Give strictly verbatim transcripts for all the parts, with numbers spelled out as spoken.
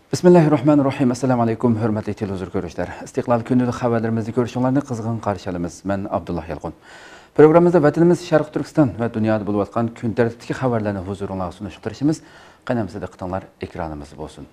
Bismillahirrahmanirrahim. Assalamu alaykum, hörmətli televizor görüşlər. İstiqlal gündəlik xəbərlərimizi görüşünlərini qızğın qarşı alırıq. Mən Abdullah Yalqın. Proqramımızda vətənimiz Şərq Türkistan və dünyada olub atqan gün tərtibdəki xəbərlərini huzurunuzğa sunuşdurışımız qənəmizdə diqqətinizlər ekranımız olsun.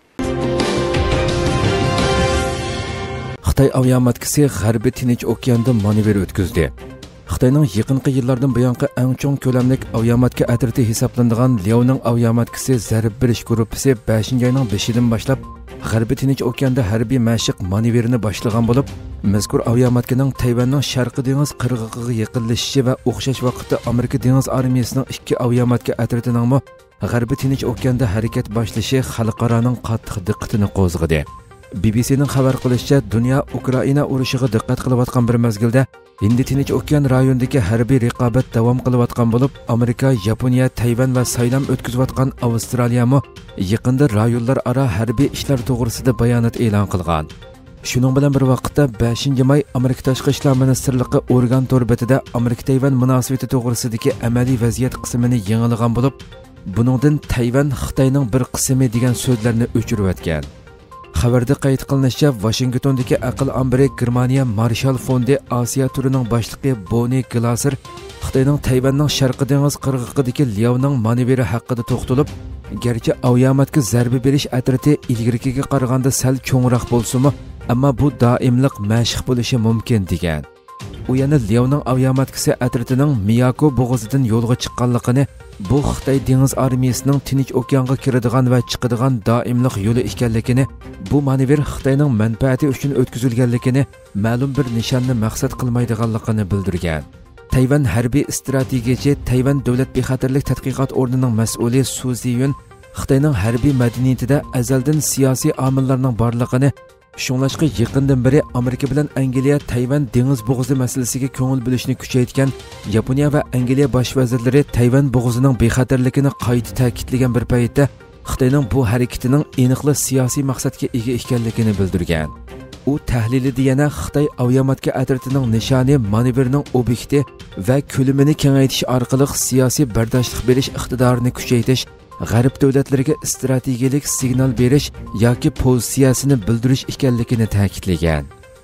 Xitay aviamatkisi G'arbiy Tinch okeanda manevr o'tkazdi. Xitoyning yaqinqi yillardan buyongi eng cho'ng ko'lamlik aviamatka atriti hisoblanadigan Liaoning aviamatkasi zarb berish guruhi beshinchi oyning beshidan boshlab G'arbiy Tinch okeanda harbiy mashq manevrini boshlagan bo'lib, mazkur aviamatkaning Tayvanning Sharqiy dengiz qirg'og'iga yaqinlashishi va o'xshash vaqtda Amerika dengiz armiyasining ikki aviamatka atritining G'arbiy Tinch okeanda harakat boshlashi xalqaroning qattiq diqqatini qo'zg'adi. B B C'ning xabar qilishicha, dunyo Ukraina urushiga diqqat qilayotgan bir mezgilda Hindi Tinch okean rayonidagi harbiy raqobat davom qilayotgan bo'lib, Amerika, Yaponiya, Tayvan va saylam o'tkazayotgan Avstraliya mo yaqinda rayonlar aro harbiy ishlar to'g'risida bayonot e'lon qilgan. Shuning bilan bir vaqtda beshinchi may Amerika Tashqi ishlar ministrligi organ to'rbetida Amerika-Tayvan munosabati to'g'risidagi amaliy vaziyat qismini yangilagan bo'lib, buningdan Tayvan Xitoyning bir qismi degan so'zlarni o'chirib o'tgan. Xabarda qayd qilinishicha, Washingtondagi aql ambiri Germaniya Marshall Fondi Osiyo turining boshlig'i Bonnie Glaser Xitoyning Tayvanning Sharqiy dengiz qirg'og'idagi Liaoning manevri haqida to'xtalib, garchi aviamatka zarba berish atriti ilgarigiga qaraganda sal cho'ngroq bo'lsa-mu, ammo bu doimliq mashq bo'lishi mumkin degan. U yana Liaoning aviamatkasi atritining Miyako bo'g'ozidan yo'lga chiqqanligini, bu Xitoy dengiz armiyasining Tinch okeanga kiradigan va chiqadigan doimliq yo'li ekanligini, bu manevr Xitoyning manfaati uchun o'tkazilganligini, ma'lum bir nishonni maqsad qilmaydiganligini bildirgan. Tayvan harbiy strategiyachi Tayvan davlat bexatarlik tadqiqot o'rnining mas'uli Su Ziyun Xitoyning harbiy madaniyatida azaldan siyosiy omillarning borligini, shunlashqa yaqindan beri Amerika bilan Angliya Tayvan dengiz bo'g'ozi masalasiga ko'ngil bo'lishni kuchaytirgan Yaponiya va Angliya bosh vazirlari Tayvan bo'g'ozining bexatarligini qayta ta'kidlagan bir paytda Xitoyning bu harakatining aniqli siyosiy maqsadga ega ekanligini bildirgan. U tahlilida yana Xitoy aviamatka atritining nishoni manevrning obyekti va ko'lamini kengaytirish orqali siyosiy bardoshlik berish iqtidorini kuchaytirish, G'arb davlatlariga strategik signal berish yoki pozitsiyasini bildirish ekanligini ta'kidlagan.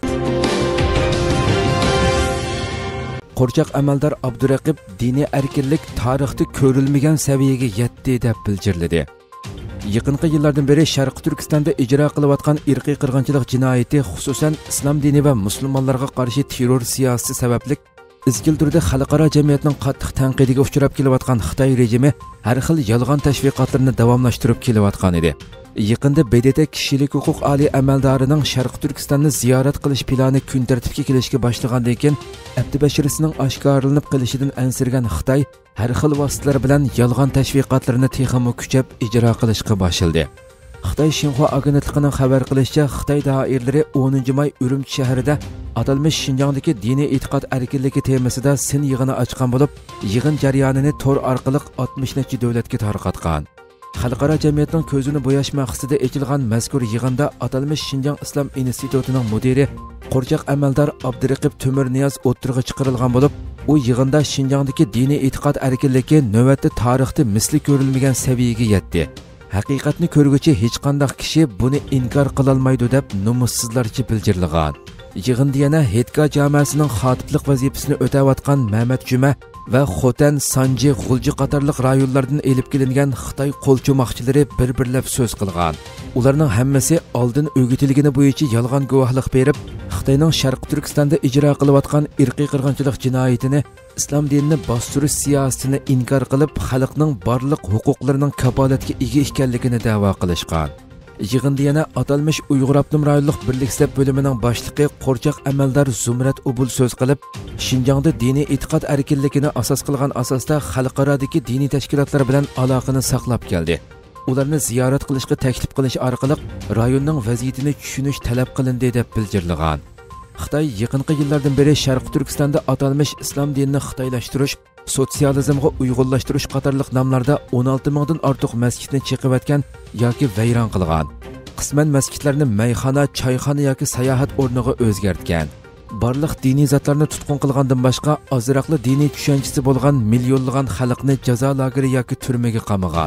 Qo'rchoq amaldor Abduraqib diniy erkinlik tarixda ko'rilmagan saviyaga yetdi deb bildirildi. Yaqinqi yillardan beri Sharq Turkistonda ijro qilayotgan irqiy qirg'inchilik jinoyati, xususan islom dini va musulmonlarga qarshi terror siyosati sababli izchil turda xalqaro jamiyatning qattiq tanqidiga uchrab kelayotgan Xitoy rejimi har xil yolg'on tashviqotlarni davomlashtirib kelayotgan edi. Yaqinda B D T kishilik huquq oliy amaldorining Sharq Turkistonni ziyorat qilish plani kun tartibga kelishga boshlagandan keyin Abdubashirning oshkorlanib qilishidan ansirgan Xitoy har xil vositalar bilan yolg'on tashviqotlarni texmo kuchab ijro qilishga boshladi. Xitoy Xinhua agentligining xabar qilishicha, Xitoy doiralari o'ninchi may Urumchi shahrida atalmish Xinjiangdagi diniy e'tiqod erkinligi temasida sin yig'ini ochgan bo'lib, yig'in jarayonini tor orqali oltmish necha davlatga tarqatgan. Xalqaro jamiyatning ko'zini bo'yash maqsadida ochilgan mazkur yig'inda atalmish Xinjiang Islom institutining mudiri Qo'rchoq amaldor Abduraqib Temurniyoz o'tirg'i chiqarilgan bo'lib, u yig'inda Xinjiangdagi diniy e'tiqod erkinligi navbatda tarixda misli ko'rilmagan saviyaga yetdi. Haqiqatni ko'rguchi hech qanday kishi buni inkor qila olmaydi deb nomussizlarcha bildirilgan. Yig'inda yana Hetka jamoasining xotiblik vazifasini o'tayotgan Mehmet Juma va Xotan, Sanji, G'ulji qatorliq rayonlardan elib kelingan Xitoy qo'lcho'moqchilari bir-birlab so'z qilgan. Ularning hammasi oldin o'rgatilgani bo'yicha yolg'on guvohlik berib, Xitoyning Sharq Turkistonda ijro qilayotgan irqiy qirg'inchilik jinoyatini, islom dinini bostirish siyosatini inkor qilib, xalqning barliq huquqlarining kafolatga ega ekanligini da'vo qilishgan. Yig'inda yana atalmish Uyg'ur Abnum rayonlik birlik ishlab bo'limining boshlig'i Qo'rchoq amaldor Zumrat Ubul so'z qilib, Xinjiangda diniy e'tiqod erkinligini asos qilgan asosda xalqarodagi diniy tashkilotlar bilan aloqani saqlab keldi. Ularni ziyorat qilishga taklif qilish orqali rayonning vaziyatini tushunish talab qilindi deb bildirilgan. Xitoy yaqinqi yillardan beri Sharq Turkistonda atalmish islom dinini xitoylashtirish, sotsializmga uyg'unlashtirish qatorliq nomlarda o'n olti mingdan ortiq masjidni chiqib yoki vayron qilgan. Qisman masjidlarni mayxona, choyxona yoki sayohat o'rniga o'zgartgan. Barliq diniy zotlarni tutqun qilgandan boshqa ozroqli diniy tushunchasi bo'lgan millionlagan xalqni jazo lageri yoki turmaga qamagan.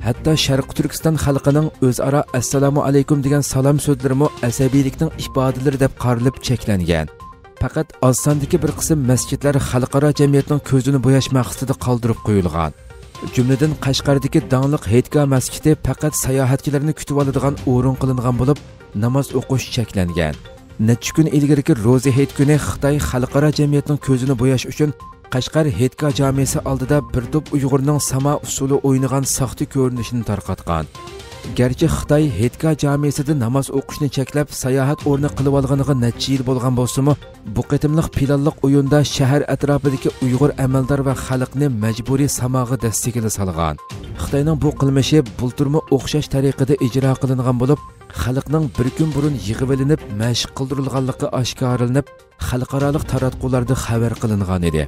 hatto Sharq Turkiston xalqining o'zaro assalomu alaykum degan salom so'zlarimi asabiylikning ifodalari deb qarilib cheklangan. Faqat oz sondagi bir qism masjidlar xalqaro jamiyatning ko'zini bo'yash maqsadida qoldirib qo'yilgan. Jumladan Qashqardagi danglik Heydga masjidi faqat sayohatchilarni kutib oladigan o'rin qilingan bo'lib, namoz o'qish cheklangan. Necha kun ilgariki Ro'za Heyd kuni Xitoy xalqaro jamiyatning ko'zini bo'yash uchun Qashqar Heydga jamiyasi oldida bir to'p Uyg'urning samo usuli o'ynagan saxta ko'rinishini tarqatgan. Gerçi Xitoy Heydga jamiyasida namoz o'qishni cheklab, sayohat o'rni qilib olganiga necha yil bo'lgan bo'lsa-mu, bu qitimliq planliq o'yinda shahar atrofidagi Uyg'ur amaldor va xalqni majburiy samoga dastiga solgan. Xitoyning bu qilmishi bulturma o'xshash tariqada ijro qilingan bo'lib, xalqning bir kun burun yig'ib olinib, mashq qildirilganligi oshkoralanib, xalqaroliq taratqularda xabar qilingan edi.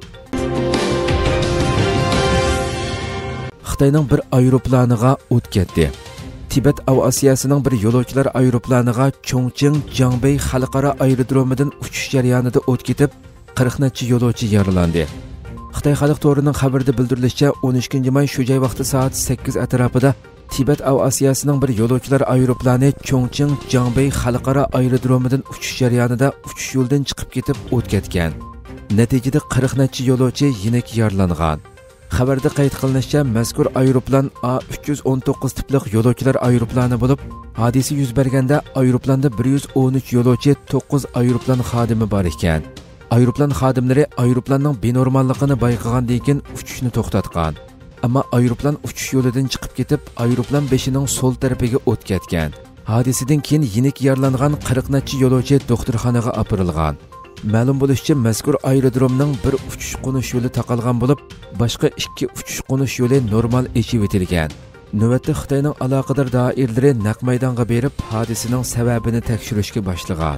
Xitoyning bir aeroplaniga o't ketdi. Tibet aviatsiyasining bir yo'lovchilar aeroplaniga Chongqing Jangbei xalqaro aerodromidan uchish jarayonida o't ketib, qirq necha yo'lovchi yaralandi. Xitoy xalq to'rining xabarida bildirilishicha, o'n ikkinchi may shu joy vaqti soat sakkiz atrofida Tibet aviatsiyasining bir yo'lovchilar aeroplani Chongqing Jangbei xalqaro aerodromidan uchish jarayonida uchish yo'ldan chiqib ketib o't ketgan. Natijada qirq necha yo'lovchi yinik yaralangan. Xabarda qayd qilinishicha, mazkur aeroplan A uch yuz o'n to'qqiz tiplik yo'lovchilar aeroplani bo'lib, hodisa yuz berganda aeroplanda bir yuz o'n uch yo'lovchi, to'qqiz aeroplan xodimi bor ekan. Aeroplan xodimlari aeroplanning benormalligini bayqagandan keyin uchishni to'xtatgan. Ammo aeroplan uchish yo'lidan chiqib ketib, aeroplan beshining so'l tarafiga o't ketgan. Hodisadan keyin yinik yaralangan qirq necha yo'lovchi doktorxonaga opirilgan. Ma'lum bo'lishicha, mazkur aerodromning bir uchish qo'nish yo'li taqalgan bo'lib, boshqa ikki uchish qo'nish yo'li normal echib etilgan. Navbatda Xitoyning aloqador doiralari naq maydonga berib, hodisaning sababini tekshirishga boshlagan.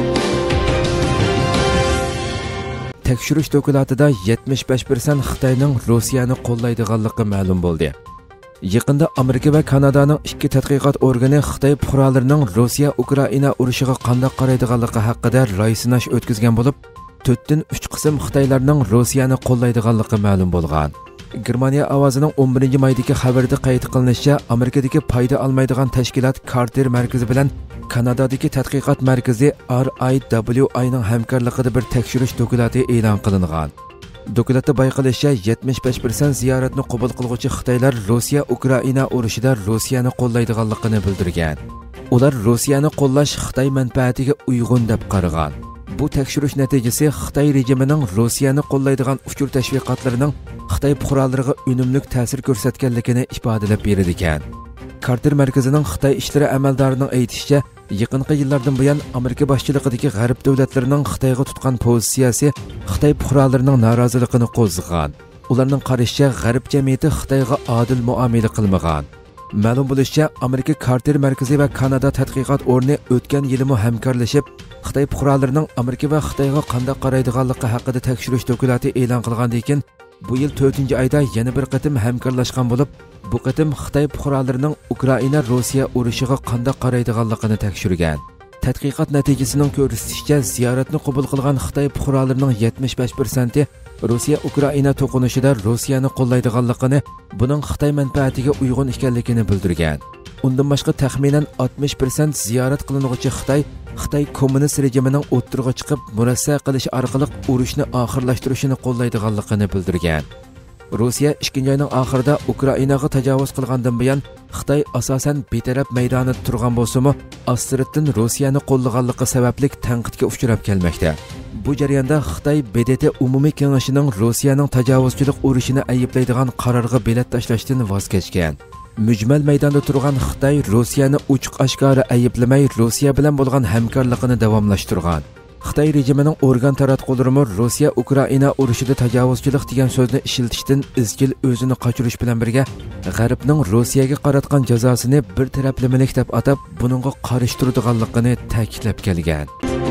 Tekshirish dokumentida yetmish besh foiz Xitoyning Rossiyani qo'llaydiganligi ma'lum bo'ldi. Yaqinda Amerika va Kanadaning ikki tadqiqot organi Xitoy fuqarolarining Rossiya Ukraina urushiga qanday qaraydiganligi haqida ro'yxat o'tkazgan bo'lib, to'rtdan uch qism Xitoylarning Rossiyani qo'llaydiganligi ma'lum bo'lgan. Germaniya ovozining o'n birinchi maydagi xabarida qayd qilinishicha, Amerikadagi foyda olmaydigan tashkilot Carter markazi bilan Kanadadagi tadqiqot markazi R I W I ning hamkorligida bir tekshirish dokumenti e'lon qilingan. Dokumentda bayqalishicha, yetmish besh foiz ziyoratni qabul qiluvchi Xitoylar Rossiya Ukraina urushida Rossiyani qo'llaydiganligini bildirgan. Ular Rossiyani qo'llash Xitoy manfaatiga uyg'un deb qaragan. Bu tekshirish natijasi Xitoy rejimining Rossiyani qo'llaydigan uchur tashviqotlarining Xitoy fuqarolariga unumli ta'sir ko'rsatganligini ifodalab berdi ekan. Carter markazining Xitoy ishlari amaldorining aytishicha, yaqinqi yillardan buyon Amerika boshchiligidagi g'arb davlatlarining Xitoyga tutgan pozitsiyasi Xitoy fuqarolarining noroziligini qo'zg'agan. Ularning qarashicha, g'arb jamiyati Xitoyga adil muomala qilmagan. Ma'lum bo'lishicha, Amerika Carter markazi va Kanada tadqiqot o'rni o'tgan yilmi hamkorlashib, Xitoy fuqarolarining Amerika va Xitoyga qanday qaraydiganligi haqida tekshirish dokumenti e'lon qilgandan keyin, bu yil to'rtinchi oyda yana bir qatim hamkorlashgan bo'lib, bu qatim Xitoy fuqarolarining Ukraina Rossiya urushiga qanday qaraydiganligini tekshirgan. Tadqiqot natijasining ko'rsatishicha, ziyoratni qabul qilgan Xitoy fuqarolarining yetmish besh foizi Rossiya Ukraina to'qinishida Rossiyani qo'llaydiganligini, buning Xitoy manfaatiga uyg'un ekanligini bildirgan. Undan boshqa taxminan oltmish foiz ziyorat qilinuvchi Xitoy Xitoy kommunist rejimining o'ttirg'i chiqib, murassa qilish orqali urushni oxirlashtirishini qo'llaydiganligini bildirgan. Rossiya ikkinchi oyning oxirida Ukrainaga tajovuz qilgandan buyon Xitoy asosan betaraf maydonida turgan bo'lsa-mu, Asriddin Rossiyani qo'llaganligi sababli tanqidga uchrab kelmoqda. Bu jarayonda Xitoy B D T umumiy kengashining Rossiyaning tajovuzchilik urushini ayblaydigan qarorga belat tashlashdan voz kechgan. Mujmal maydonda turgan Xitoy Rossiyani ochiq oshkora ayblamay, Rossiya bilan bo'lgan hamkorligini davomlashtirgan. Xitoy rejimining organ taratqullari Rossiya Ukraina urushida tajovuzchilik degan so'zni ishlatishdan izchil o'zini qochirish bilan birga G'arbning Rossiyaga qaratgan jazosini bir taraflamalik deb atab, buningga qarshi turadiganligini ta'kidlab kelgan.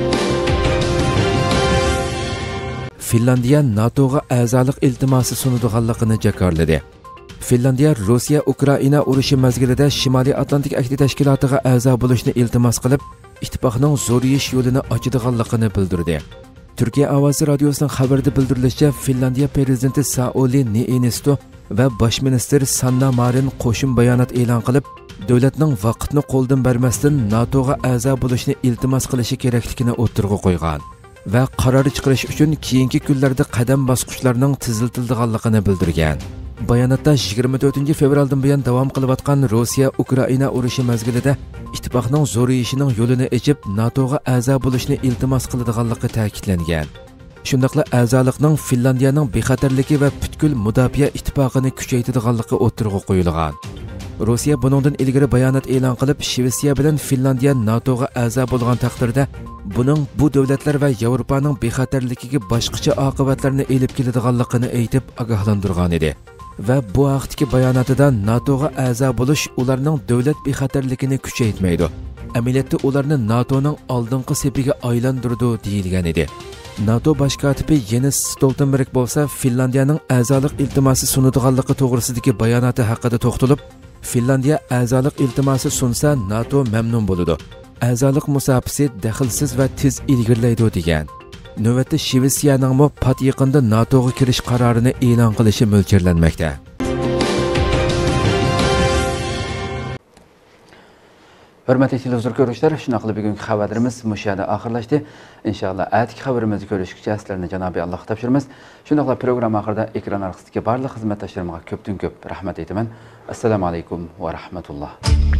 Finlandiya NATOga a'zolik iltimosi sunadiganligini jakarladi. Finlandiya Rossiya Ukraina urushi mazgilida Shimoliy Atlantik ahdi tashkilotiga a'zo bo'lishni iltimos qilib, ittifoqning zo'riyish yo'lini ochadiganligini bildirdi. Turkiya ovozi radiosining xabarida bildirilishicha, Finlandiya prezidenti Sauli Niinisto va bosh minister Sanna Marin qo'shim bayonot e'lon qilib, davlatning vaqtni qo'ldan bermasdan NATOga a'zo bo'lishni iltimos qilishi kerakligini o'tirg'i qo'ygan va qaror chiqarish uchun keyingi kunlarda qadam bosqichlarining tiziltirilganligini bildirgan. Bayonotda yigirma to'rtinchi fevraldan buyon davom qilayotgan Rossiya Ukraina urushi mezgilida ittifoqning zo'rayishining yo'lini ochib, NATOga a'zo bo'lishni iltimos qiladiganligi ta'kidlangan. Shundaqla a'zolikning Finlandiyaning bexatarligi va butkul mudofaa ittifoqini kuchaytirganligi o'tirg'i qo'yilgan. Rossiya buningdan ilgari bayonot e'lon qilib, Shvetsiya bilan Finlandiya NATOga a'zo bo'lgan taqdirda buning bu davlatlar va Yevropaning bexatarligiga boshqacha oqibatlarni elib keladiganligini aytib ogohlantirgan edi. Va bu vaqtdagi bayonotida NATOga a'zo bo'lish ularning davlat bexatarligini kuchaytmaydi. Amaliyotda ularni NATOning oldingi sepiga aylantirdi deyilgan edi. NATO bosh kotibi Jens Stoltenberg bo'lsa, Finlandiyaning a'zolik iltimosi sunadiganligi to'g'risidagi bayonoti haqida to'xtalib, Finlandiya a'zolik iltimosi sunsa NATO mamnun bo'ladi. A'zolik musofasi daxlsiz va tez ilgirlaydi degan. Navbatda Shvetsiyaning mo pat yaqinda NATOga kirish qarorini e'lon qilishi mo'ljallanmoqda. Hörmətli televizor görüşlər, şuna qılıb bugünkü xəbərimiz müşahidə axırlaşdı. İnşallah ətki xəbərimizi görüşkücə əslərini Cənab-ı Allah tapşırmız. Şunaqla proqram axırda ekran arxasındakı barlıq xidmətdaşlarıma köpdən köp rəhmət etmən. Assalamu alaykum və rahmetullah.